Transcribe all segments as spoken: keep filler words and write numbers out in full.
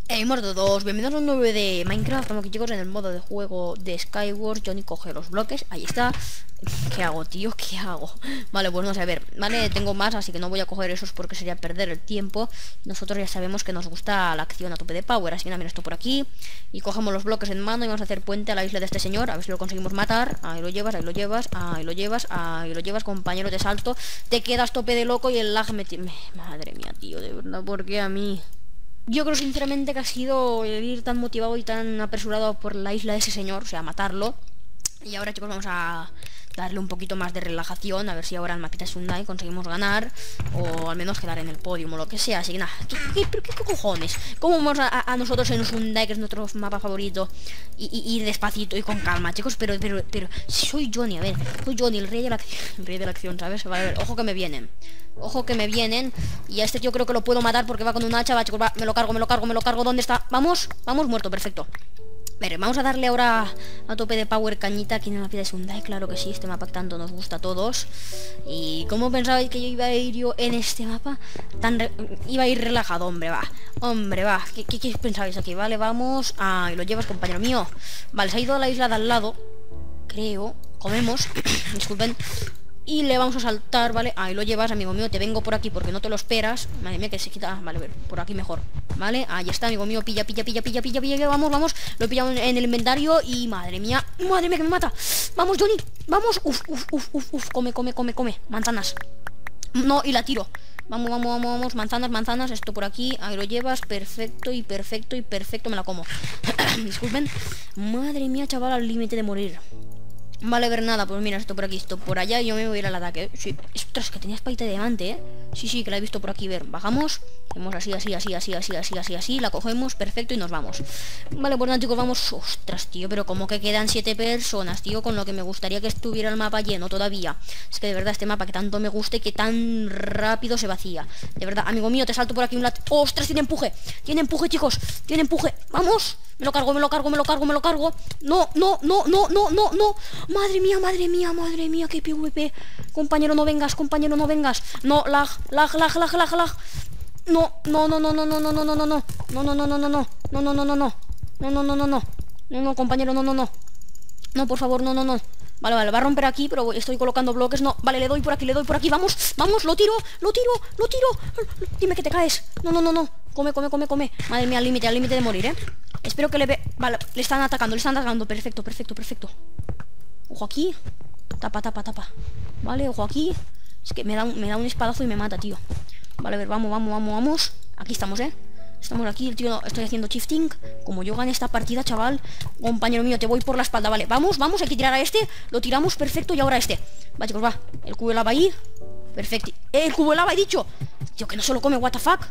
Hey, Mordo dos, bienvenidos a un nuevo de Minecraft. Estamos aquí, chicos, en el modo de juego de Skyward. Johnny coge los bloques, ahí está. ¿Qué hago, tío? ¿Qué hago? Vale, pues no sé, a ver, vale, tengo más, así que no voy a coger esos porque sería perder el tiempo. Nosotros ya sabemos que nos gusta la acción a tope de power, así que nada, mira esto por aquí. Y cogemos los bloques en mano y vamos a hacer puente a la isla de este señor, a ver si lo conseguimos matar. Ahí lo llevas, ahí lo llevas, ahí lo llevas, ahí lo llevas, compañero de salto. Te quedas tope de loco y el lag me... me... Madre mía, tío, de verdad, ¿por qué a mí? Yo creo sinceramente que ha sido el ir tan motivado y tan apresurado por la isla de ese señor, o sea, matarlo. Y ahora, chicos, vamos a darle un poquito más de relajación, a ver si ahora en Mapita Sundai conseguimos ganar, o al menos quedar en el podio o lo que sea. Así que nada, ¿qué, qué, qué, qué cojones? ¿Cómo vamos a, a nosotros en Sundai, que es nuestro mapa favorito, y, y ir despacito y con calma, chicos? Pero, pero, pero, si soy Johnny, a ver, soy Johnny, el rey de la acción, el rey de la acción, ¿sabes? Vale, a ver, ojo que me vienen. Ojo que me vienen. Y a este yo creo que lo puedo matar porque va con un hacha, va, chicos, va, me lo cargo, me lo cargo, me lo cargo. ¿Dónde está? Vamos, vamos, muerto, perfecto. A ver, vamos a darle ahora a tope de power cañita aquí en la pila de Sundai. Claro que sí, este mapa tanto nos gusta a todos. Y ¿cómo pensabais que yo iba a ir yo en este mapa? Tan re... Iba a ir relajado, hombre, va. Hombre, va. ¿Qué, qué, qué pensabais aquí? Vale, vamos. Ah, y lo llevas, compañero mío. Vale, se ha ido a la isla de al lado, creo. Comemos. Disculpen. Y le vamos a saltar, ¿vale? Ahí lo llevas, amigo mío, te vengo por aquí porque no te lo esperas. Madre mía, que se quita, vale, a ver, por aquí mejor, ¿vale? Ahí está, amigo mío, pilla, pilla, pilla, pilla, pilla, pilla, vamos, vamos. Lo he pillado en, en el inventario y madre mía, madre mía, que me mata. Vamos, Johnny, vamos, uf, uf, uf, uf, uf, come, come, come, come, manzanas. No, y la tiro. Vamos, vamos, vamos, vamos, manzanas, manzanas, esto por aquí, ahí lo llevas, perfecto y perfecto y perfecto, me la como. Disculpen. Madre mía, chaval, al límite de morir. Vale, ver nada, pues mira, esto por aquí, esto por allá y yo me voy a ir al ataque. Sí, ostras, que tenías paita de diamante, ¿eh? Sí, sí, que la he visto por aquí, ver, bajamos. Hacemos así, así, así, así, así, así, así, así. La cogemos, perfecto, y nos vamos. Vale, pues nada, chicos, vamos. Ostras, tío, pero como que quedan siete personas, tío, con lo que me gustaría que estuviera el mapa lleno todavía. Es que de verdad, este mapa que tanto me gusta y que tan rápido se vacía. De verdad, amigo mío, te salto por aquí un lat... ¡Ostras, tiene empuje! Tiene empuje, chicos, tiene empuje. ¡Vamos! Me lo cargo, me lo cargo, me lo cargo, me lo cargo. No, no, no, no, no, no, no. Madre mía, madre mía, madre mía, qué P V P. Compañero, no vengas, compañero, no vengas. No, lag, lag, lag, lag, lag, lag. No, no, no, no, no, no, no, no, no, no, no. No, no, no, no, no, no. No, no, no, no, no. No, no, no, no, no. No, no, compañero, no, no, no. No, por favor, no, no, no. Vale, vale, va a romper aquí, pero estoy colocando bloques. No, vale, le doy por aquí, le doy por aquí. Vamos, vamos, lo tiro, lo tiro, lo tiro. Dime que te caes. No, no, no, no. Come, come, come, come. Madre mía, al límite, al límite de morir, ¿eh? Espero que le ve... Vale, le están atacando, le están atacando. Perfecto, perfecto, perfecto. Ojo aquí. Tapa, tapa, tapa. Vale, ojo aquí. Es que me da un, me da un espadazo y me mata, tío. Vale, a ver, vamos, vamos, vamos, vamos. Aquí estamos, ¿eh? Estamos aquí, el tío, estoy haciendo shifting. Como yo gane esta partida, chaval. Compañero mío, te voy por la espalda, vale. Vamos, vamos, hay que tirar a este. Lo tiramos, perfecto, y ahora a este. Va, chicos, va. El cubo de lava ahí. Perfecto. ¡Eh, el cubo de lava, he dicho! Tío, que no se lo come, what the fuck.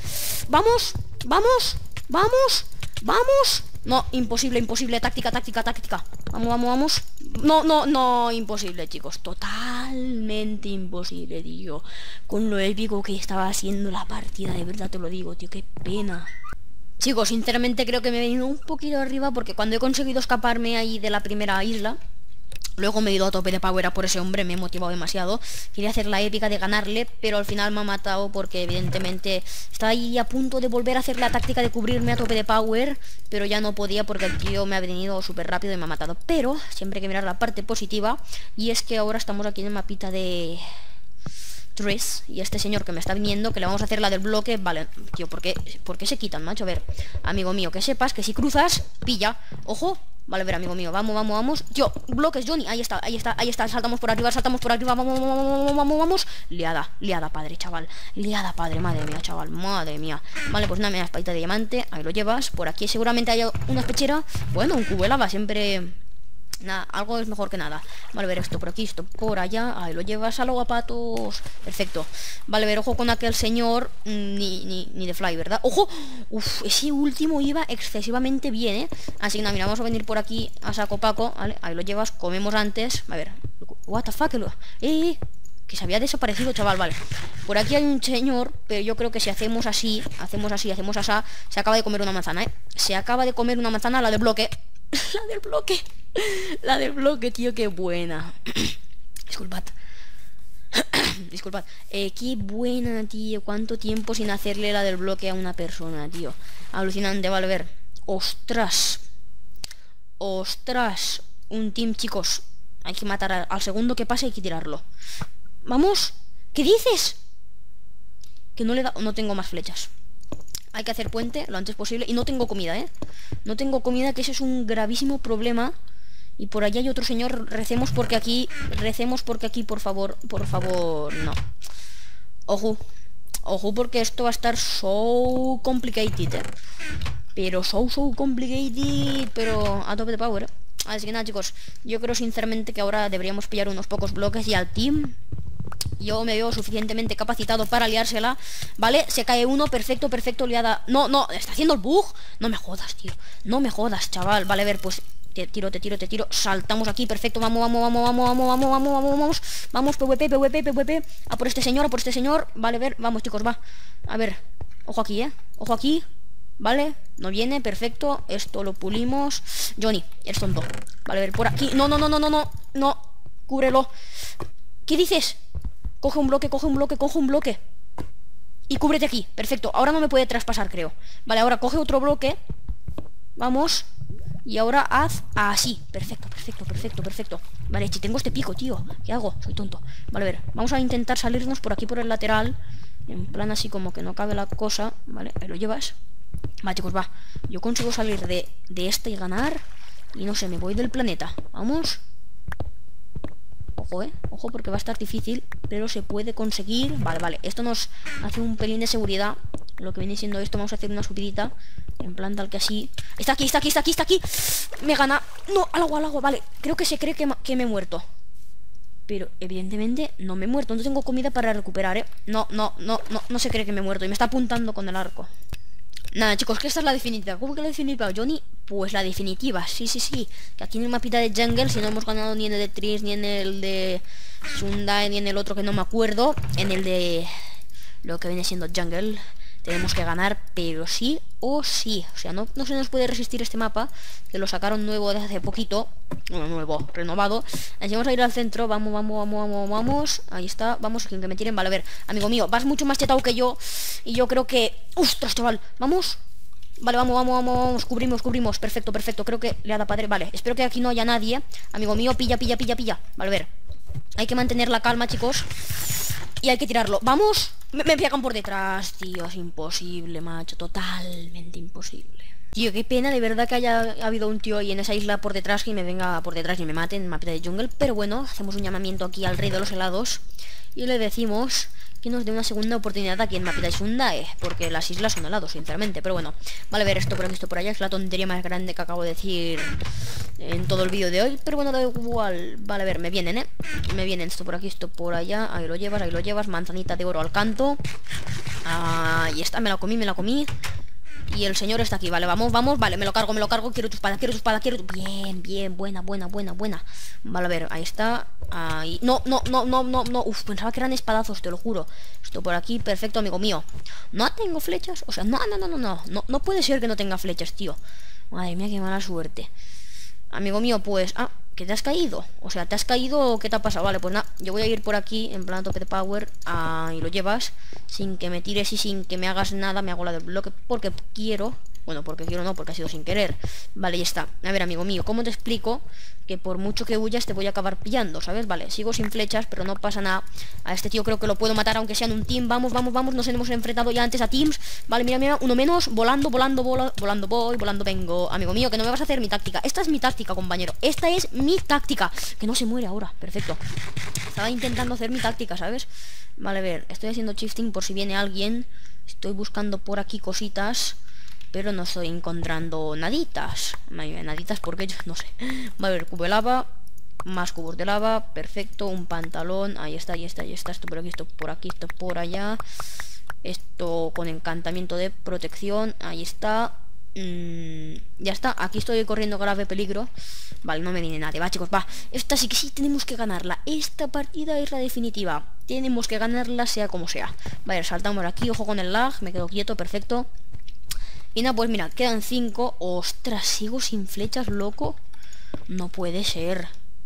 Vamos, vamos, vamos, vamos. No, imposible, imposible, táctica, táctica, táctica. Vamos, vamos, vamos. No, no, no, imposible, chicos. Totalmente imposible, tío. Con lo épico que estaba haciendo la partida, de verdad te lo digo, tío, qué pena. Chicos, sinceramente creo que me he venido un poquito arriba porque cuando he conseguido escaparme ahí de la primera isla, luego me he ido a tope de power a por ese hombre, me he motivado demasiado. Quería hacer la épica de ganarle, pero al final me ha matado porque evidentemente estaba ahí a punto de volver a hacer la táctica de cubrirme a tope de power, pero ya no podía porque el tío me ha venido súper rápido y me ha matado. Pero siempre hay que mirar la parte positiva, y es que ahora estamos aquí en el mapita de... Tres, y este señor que me está viniendo, que le vamos a hacer la del bloque. Vale, tío, ¿por qué, ¿por qué se quitan, macho? A ver, amigo mío, que sepas que si cruzas, pilla. Ojo. Vale, a ver, amigo mío, vamos, vamos, vamos. Tío, bloques, Johnny, ahí está, ahí está, ahí está. Saltamos por arriba, saltamos por arriba, vamos, vamos, vamos, vamos, vamos. Liada, liada, padre, chaval. Liada, padre, madre mía, chaval, madre mía. Vale, pues nada, me das paita de diamante. Ahí lo llevas, por aquí seguramente haya una pechera. Bueno, un cubo de lava, siempre... Nada, algo es mejor que nada. Vale, a ver, esto por aquí, esto por allá. Ahí lo llevas a los guapatos. Perfecto. Vale, a ver, ojo con aquel señor. Ni, ni, ni de fly, ¿verdad? ¡Ojo! Uf, ese último iba excesivamente bien, ¿eh? Así que nada, mira, vamos a venir por aquí a saco paco. Vale, ahí lo llevas, comemos antes. A ver, what the fuck, lo... ¡Eh! Que se había desaparecido, chaval, vale. Por aquí hay un señor, pero yo creo que si hacemos así, hacemos así, hacemos así, se acaba de comer una manzana, ¿eh? Se acaba de comer una manzana, la del bloque. La del bloque. La del bloque, tío, qué buena. Disculpad. Disculpad. Eh, qué buena, tío. Cuánto tiempo sin hacerle la del bloque a una persona, tío. Alucinante, vale, a ver. Ostras. Ostras. Un team, chicos. Hay que matar a, al segundo que pase, hay que tirarlo. Vamos. ¿Qué dices? Que no le da... No tengo más flechas. Hay que hacer puente lo antes posible. Y no tengo comida, ¿eh? No tengo comida, que ese es un gravísimo problema. Y por allá hay otro señor. Recemos porque aquí... Recemos porque aquí, por favor. Por favor, no. Ojo. Ojo, porque esto va a estar so complicated, ¿eh? Pero so, so complicated. Pero a tope de power, ¿eh? Así que nada, chicos. Yo creo sinceramente que ahora deberíamos pillar unos pocos bloques. Y al team... Yo me veo suficientemente capacitado para liársela. ¿Vale? Se cae uno, perfecto, perfecto, liada. No, no, está haciendo el bug. No me jodas, tío. No me jodas, chaval. Vale, a ver, pues te tiro, te tiro, te tiro. Saltamos aquí, perfecto. Vamos, vamos, vamos, vamos, vamos, vamos, vamos, vamos, vamos. Vamos, PvP, PvP, PvP. A por este señor, a por este señor. Vale, a ver, vamos, chicos, va. A ver, ojo aquí, eh. Ojo aquí. Vale, no viene, perfecto. Esto lo pulimos. Johnny, eres tonto. Vale, a ver, por aquí. No, no, no, no, no, no. No, cúbrelo. ¿Qué dices? Coge un bloque, coge un bloque, coge un bloque. Y cúbrete aquí, perfecto. Ahora no me puede traspasar, creo. Vale, ahora coge otro bloque. Vamos. Y ahora haz así. Perfecto, perfecto, perfecto, perfecto. Vale, si tengo este pico, tío. ¿Qué hago? Soy tonto. Vale, a ver, vamos a intentar salirnos por aquí por el lateral. En plan así como que no cabe la cosa. Vale, ahí lo llevas. Vale, chicos, va. Yo consigo salir de, de este y ganar. Y no sé, me voy del planeta. Vamos. Ojo, eh, ojo, porque va a estar difícil, pero se puede conseguir. Vale, vale, esto nos hace un pelín de seguridad. Lo que viene siendo esto, vamos a hacer una subidita. En plan tal que así. Está aquí, está aquí, está aquí, está aquí. Me gana. No, al agua, al agua, vale. Creo que se cree que, que me he muerto. Pero evidentemente no me he muerto. No tengo comida para recuperar, eh. No, no, no, no, no se cree que me he muerto. Y me está apuntando con el arco. Nada, chicos, que esta es la definitiva. ¿Cómo que la definitiva, Johnny? Pues la definitiva, sí, sí, sí. Que aquí en el mapita de Jungle, si no hemos ganado ni en el de Tris, ni en el de Sundae, ni en el otro que no me acuerdo, en el de lo que viene siendo Jungle, tenemos que ganar, pero sí o sí. O sea, no, no se nos puede resistir este mapa, que lo sacaron nuevo de hace poquito. Bueno, nuevo, renovado. Así vamos a ir al centro, vamos, vamos, vamos, vamos, vamos. Ahí está, vamos, que me tiren. Vale, a ver, amigo mío, vas mucho más chetado que yo. Y yo creo que... ¡Ostras, chaval! Vamos. Vale, vamos, vamos, vamos, vamos, cubrimos, cubrimos. Perfecto, perfecto, creo que le ha dado padre. Vale, espero que aquí no haya nadie. Amigo mío, pilla, pilla, pilla, pilla. Vale, a ver, hay que mantener la calma, chicos. Y hay que tirarlo, ¡vamos! Me, me pegan por detrás, tío, es imposible, macho. Totalmente imposible. Tío, qué pena de verdad que haya habido un tío ahí en esa isla por detrás, que me venga por detrás y me mate en mapita de jungle. Pero bueno, hacemos un llamamiento aquí al rey de los helados y le decimos que nos dé una segunda oportunidad aquí en mapita de Sundae, porque las islas son helados, sinceramente. Pero bueno, vale, a ver, esto por aquí, esto por allá. Es la tontería más grande que acabo de decir en todo el vídeo de hoy, pero bueno, da igual. Vale, a ver, me vienen, eh Me vienen esto por aquí, esto por allá. Ahí lo llevas, ahí lo llevas. Manzanita de oro al canto. Ahí está, me la comí, me la comí. Y el señor está aquí, vale, vamos, vamos. Vale, me lo cargo, me lo cargo. Quiero tu espada, quiero tu espada, quiero tu... Bien, bien, buena, buena, buena, buena. Vale, a ver, ahí está. Ahí. No, no, no, no, no, no. Uf, pensaba que eran espadazos, te lo juro. Esto por aquí, perfecto, amigo mío. No tengo flechas, o sea, no, no, no, no, no. No, no puede ser que no tenga flechas, tío. Madre mía, qué mala suerte. Amigo mío, pues... Ah, ¿que te has caído? O sea, ¿te has caído o qué te ha pasado? Vale, pues nada, yo voy a ir por aquí en plan tope de power. Ahí lo llevas. Sin que me tires y sin que me hagas nada. Me hago la del bloque porque quiero. Bueno, porque quiero no, porque ha sido sin querer. Vale, ya está. A ver, amigo mío, ¿cómo te explico que por mucho que huyas te voy a acabar pillando, ¿sabes? Vale, sigo sin flechas, pero no pasa nada. A este tío creo que lo puedo matar aunque sea en un team. Vamos, vamos, vamos, nos hemos enfrentado ya antes a teams. Vale, mira, mira, uno menos. Volando, volando, vola, volando voy, volando vengo. Amigo mío, que no me vas a hacer mi táctica. Esta es mi táctica, compañero. Esta es mi táctica. Que no se muere ahora, perfecto. Estaba intentando hacer mi táctica, ¿sabes? Vale, a ver, estoy haciendo shifting por si viene alguien. Estoy buscando por aquí cositas, pero no estoy encontrando naditas. Naditas porque yo no sé. Va a haber cubo de lava. Más cubos de lava. Perfecto. Un pantalón. Ahí está, ahí está, ahí está. Esto por aquí, esto por aquí, esto por allá. Esto con encantamiento de protección. Ahí está. Mm, ya está. Aquí estoy corriendo grave peligro. Vale, no me viene nadie. Va, chicos, va. Esta sí que sí tenemos que ganarla. Esta partida es la definitiva. Tenemos que ganarla sea como sea. Vale, saltamos aquí. Ojo con el lag. Me quedo quieto. Perfecto. Y nada, pues mira, quedan cinco. Ostras, sigo sin flechas, loco. No puede ser.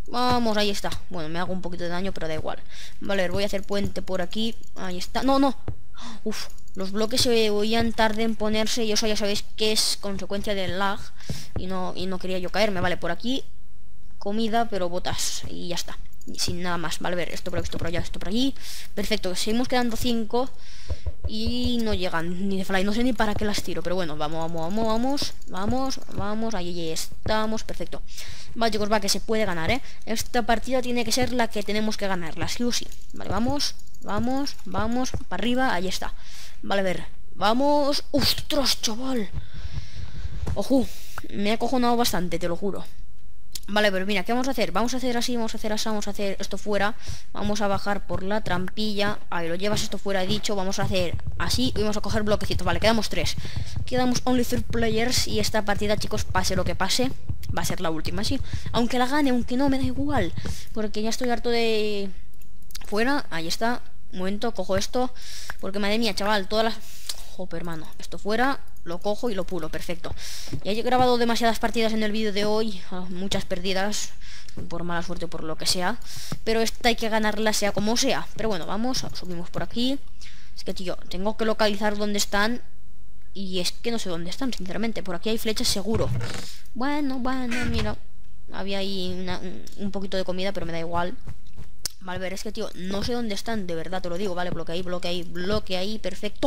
Vamos, ahí está. Bueno, me hago un poquito de daño, pero da igual. Vale, voy a hacer puente por aquí. Ahí está. No, no. Uf, los bloques se oían tarde en ponerse y eso ya sabéis que es consecuencia del lag. Y no, y no quería yo caerme. Vale, por aquí comida, pero botas. Y ya está. Y sin nada más. Vale, a ver, esto por aquí, esto por allá, esto por allí. Perfecto, seguimos quedando cinco. Y no llegan ni de fly. No sé ni para qué las tiro. Pero bueno, vamos, vamos, vamos, vamos. Vamos, vamos. Ahí estamos. Perfecto. Vale, chicos, va, que se puede ganar, ¿eh? Esta partida tiene que ser la que tenemos que ganarla, sí o sí. Vale, vamos, vamos, vamos. Para arriba, ahí está. Vale, a ver. Vamos. ¡Ostras, chaval! Ojo, me ha acojonado bastante, te lo juro. Vale, pero mira, ¿qué vamos a hacer? Vamos a hacer así, vamos a hacer así, vamos a hacer esto fuera. Vamos a bajar por la trampilla. Ahí lo llevas esto fuera, he dicho. Vamos a hacer así y vamos a coger bloquecitos. Vale, quedamos tres. Quedamos only three players. Y esta partida, chicos, pase lo que pase, va a ser la última, sí. Aunque la gane, aunque no, me da igual. Porque ya estoy harto de... Fuera, ahí está. Un momento, cojo esto. Porque madre mía, chaval, todas las... Joder, hermano, esto fuera, lo cojo y lo pulo, perfecto. Ya he grabado demasiadas partidas en el vídeo de hoy, muchas perdidas, por mala suerte, por lo que sea. Pero esta hay que ganarla sea como sea. Pero bueno, vamos, subimos por aquí. Es que, tío, tengo que localizar dónde están. Y es que no sé dónde están, sinceramente. Por aquí hay flechas seguro. Bueno, bueno, mira. Había ahí una, un, un poquito de comida, pero me da igual. Vale, a ver, es que, tío, no sé dónde están, de verdad te lo digo. Vale, bloque ahí, bloque ahí, bloque ahí, perfecto.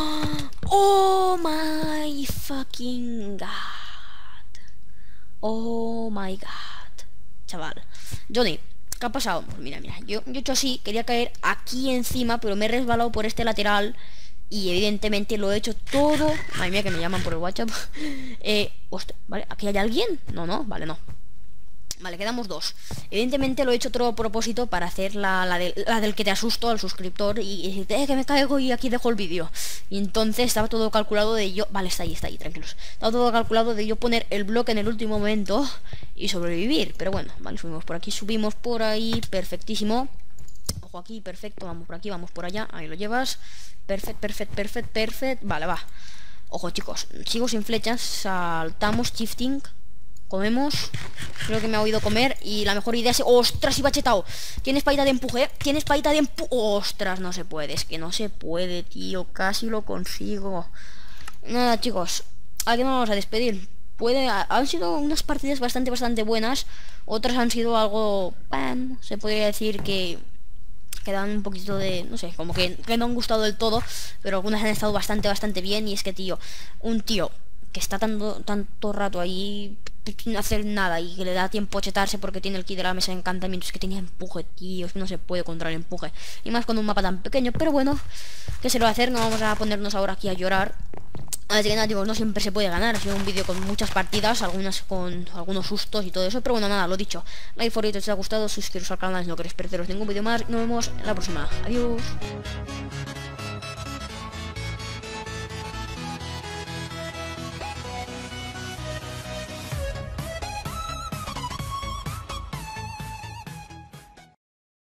Oh my fucking god. Oh my god. Chaval. Johnny, ¿qué ha pasado? Pues mira, mira, yo, yo he hecho así, quería caer aquí encima, pero me he resbalado por este lateral. Y evidentemente lo he hecho todo. Madre mía, que me llaman por el WhatsApp. eh, hostia, ¿vale? ¿Aquí hay alguien? No, no, vale, no. Vale, quedamos dos. Evidentemente lo he hecho todo a propósito para hacer la, la, de, la del que te asusto al suscriptor y decirte, eh, que me caigo y aquí dejo el vídeo. Y entonces estaba todo calculado de yo... Vale, está ahí, está ahí, tranquilos. Estaba todo calculado de yo poner el bloque en el último momento y sobrevivir. Pero bueno, vale, subimos por aquí, subimos por ahí, perfectísimo. Ojo aquí, perfecto, vamos por aquí, vamos por allá. Ahí lo llevas. Perfecto, perfecto, perfecto, perfecto. Vale, va. Ojo, chicos, sigo sin flechas. Saltamos, shifting. Comemos. Creo que me ha oído comer. Y la mejor idea es... ¡Ostras! Iba chetado. Tienes paita de empuje. Tienes paita de empuje. ¡Ostras! No se puede. Es que no se puede, tío. Casi lo consigo. Nada, chicos. Aquí nos vamos a despedir. Puede... Han sido unas partidas bastante, bastante buenas. Otras han sido algo... Bueno, se podría decir que... que dan un poquito de... No sé, como que, que no han gustado del todo. Pero algunas han estado bastante, bastante bien. Y es que, tío... Un tío que está tanto, tanto rato ahí... sin hacer nada y que le da tiempo a chetarse porque tiene el kit de la mesa de encantamientos, que tenía empuje, tío, es que no se puede contra el empuje, y más con un mapa tan pequeño. Pero bueno, ¿qué se lo va a hacer? No vamos a ponernos ahora aquí a llorar. Así que nada, digo, no siempre se puede ganar. Ha sido un vídeo con muchas partidas, algunas con algunos sustos y todo eso, pero bueno, nada, lo dicho, like, favorito, si os ha gustado, suscribiros al canal si no queréis perderos ningún vídeo más. Nos vemos en la próxima, adiós.